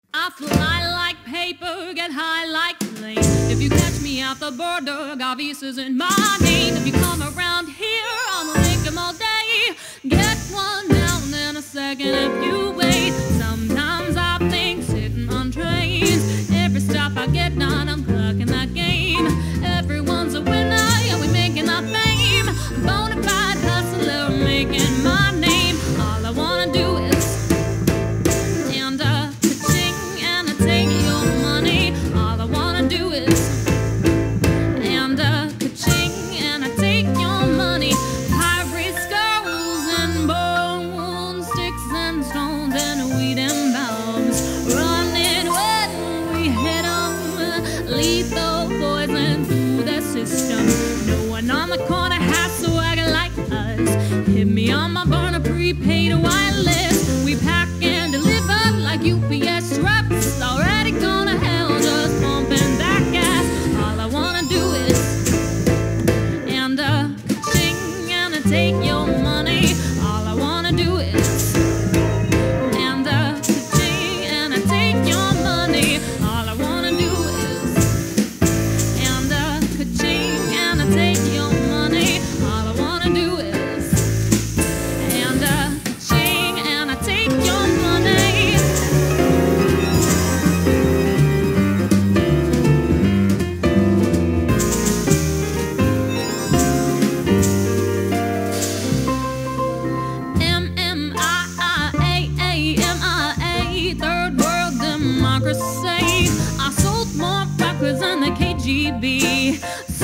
I fly like paper, get high like plane. If you catch me at the border, Gavis isn't my name. If you come around here, I'ma make them all day. Get one down in a second if you wait. Sometimes I think sitting on trains. Every stop I get done, I'm clocking that game. Everyone's a winner, yeah, we making our fame. Bonafide hustler, making my name. All I wanna do is take your money. All I wanna do is ka-ching, and I take your money. Pirates, skulls, and bones, sticks and stones, and weed and bombs. Running when we hit 'em, lethal poison through the system. No one on the corner has swagger like us. Hit me on my burner prepaid wireless. We pack and deliver like UPS trucks. Already gonna hell, just pumping that gas. All I wanna do is ka-ching, and I take your money. All I wanna do is ka-ching, and I take your money. All I wanna do is ka-ching, and I take your money. All I wanna do is ka-ching, and I take your money. Third world democracy. I sold more records than the KGB.